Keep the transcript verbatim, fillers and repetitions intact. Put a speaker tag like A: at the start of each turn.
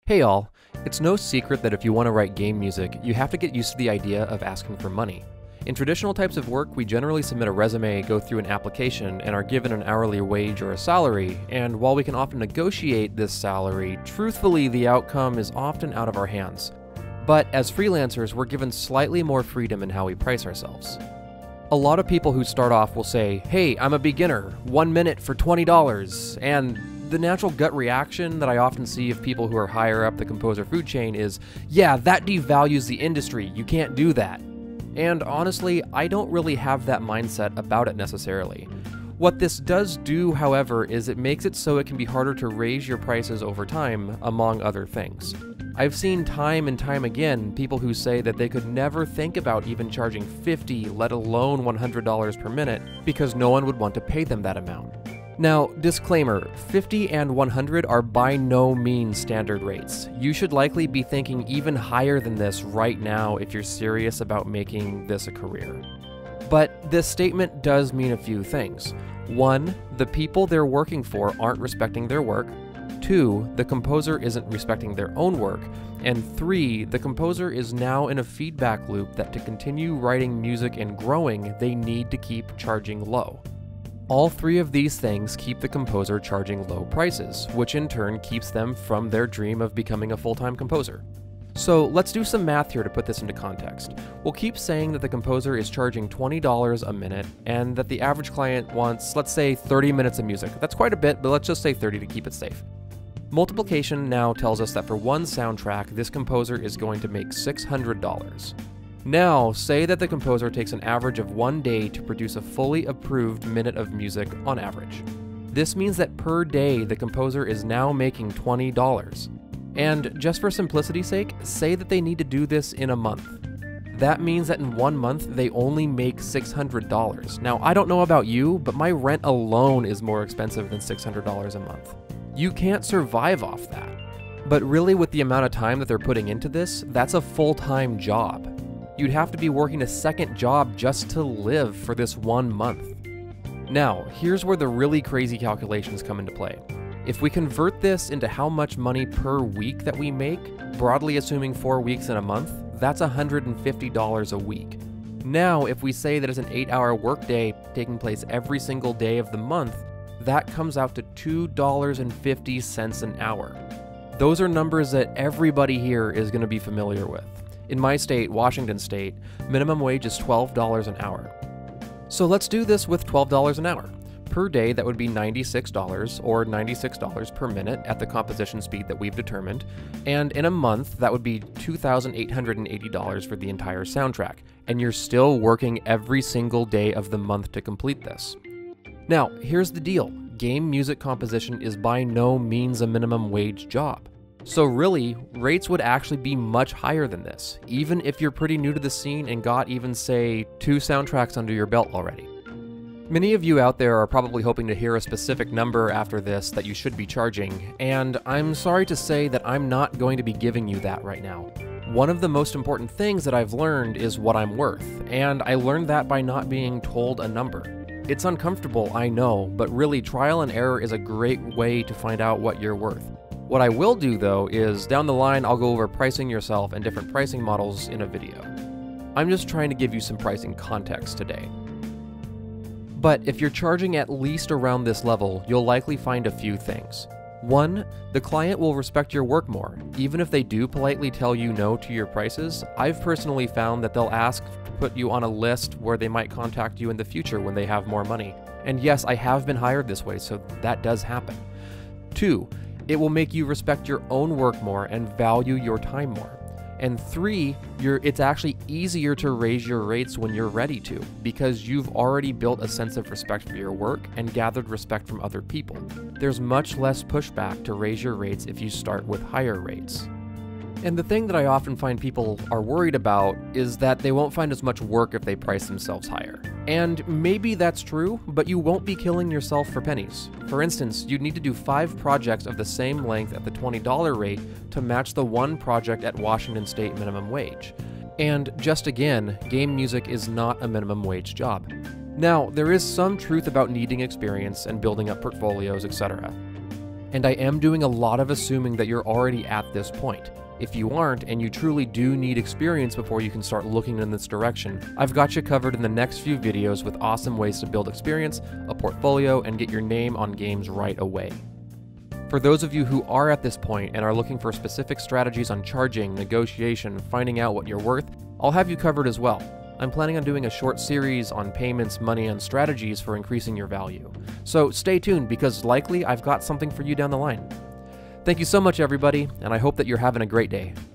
A: Hey all, it's no secret that if you want to write game music, you have to get used to the idea of asking for money. In traditional types of work, we generally submit a resume, go through an application, and are given an hourly wage or a salary, and while we can often negotiate this salary, truthfully the outcome is often out of our hands. But as freelancers, we're given slightly more freedom in how we price ourselves. A lot of people who start off will say, "Hey, I'm a beginner, one minute for twenty dollars, and the natural gut reaction that I often see of people who are higher up the composer food chain is, "Yeah, that devalues the industry, you can't do that." And honestly, I don't really have that mindset about it necessarily. What this does do, however, is it makes it so it can be harder to raise your prices over time, among other things. I've seen time and time again people who say that they could never think about even charging fifty dollars, let alone one hundred dollars per minute, because no one would want to pay them that amount. Now, disclaimer, fifty and one hundred are by no means standard rates. You should likely be thinking even higher than this right now if you're serious about making this a career. But this statement does mean a few things. One, the people they're working for aren't respecting their work. Two, the composer isn't respecting their own work. And three, the composer is now in a feedback loop that to continue writing music and growing, they need to keep charging low. All three of these things keep the composer charging low prices, which in turn keeps them from their dream of becoming a full-time composer. So let's do some math here to put this into context. We'll keep saying that the composer is charging twenty dollars a minute and that the average client wants, let's say, thirty minutes of music. That's quite a bit, but let's just say thirty to keep it safe. Multiplication now tells us that for one soundtrack, this composer is going to make six hundred dollars. Now, say that the composer takes an average of one day to produce a fully approved minute of music on average. This means that per day, the composer is now making twenty dollars. And just for simplicity's sake, say that they need to do this in a month. That means that in one month, they only make six hundred dollars. Now, I don't know about you, but my rent alone is more expensive than six hundred dollars a month. You can't survive off that. But really, with the amount of time that they're putting into this, that's a full-time job. You'd have to be working a second job just to live for this one month. Now, here's where the really crazy calculations come into play. If we convert this into how much money per week that we make, broadly assuming four weeks in a month, that's one hundred fifty dollars a week. Now, if we say that it's an eight-hour workday taking place every single day of the month, that comes out to two dollars and fifty cents an hour. Those are numbers that everybody here is going to be familiar with. In my state, Washington State, minimum wage is twelve dollars an hour. So let's do this with twelve dollars an hour. Per day, that would be ninety-six dollars, or ninety-six dollars per minute at the composition speed that we've determined. And in a month, that would be two thousand eight hundred eighty dollars for the entire soundtrack. And you're still working every single day of the month to complete this. Now, here's the deal. Game music composition is by no means a minimum wage job. So really, rates would actually be much higher than this, even if you're pretty new to the scene and got even, say, two soundtracks under your belt already. Many of you out there are probably hoping to hear a specific number after this that you should be charging, and I'm sorry to say that I'm not going to be giving you that right now. One of the most important things that I've learned is what I'm worth, and I learned that by not being told a number. It's uncomfortable, I know, but really trial and error is a great way to find out what you're worth. What I will do, though, is down the line I'll go over pricing yourself and different pricing models in a video. I'm just trying to give you some pricing context today. But if you're charging at least around this level, you'll likely find a few things. One, the client will respect your work more. Even if they do politely tell you no to your prices, I've personally found that they'll ask to put you on a list where they might contact you in the future when they have more money. And yes, I have been hired this way, so that does happen. Two, it will make you respect your own work more and value your time more. And three, you're, it's actually easier to raise your rates when you're ready to, because you've already built a sense of respect for your work and gathered respect from other people. There's much less pushback to raise your rates if you start with higher rates. And the thing that I often find people are worried about is that they won't find as much work if they price themselves higher. And maybe that's true, but you won't be killing yourself for pennies. For instance, you'd need to do five projects of the same length at the twenty dollar rate to match the one project at Washington State minimum wage. And just again, game music is not a minimum wage job. Now, there is some truth about needing experience and building up portfolios, et cetera. And I am doing a lot of assuming that you're already at this point. If you aren't, and you truly do need experience before you can start looking in this direction, I've got you covered in the next few videos with awesome ways to build experience, a portfolio, and get your name on games right away. For those of you who are at this point and are looking for specific strategies on charging, negotiation, finding out what you're worth, I'll have you covered as well. I'm planning on doing a short series on payments, money, and strategies for increasing your value. So stay tuned, because likely I've got something for you down the line. Thank you so much, everybody, and I hope that you're having a great day.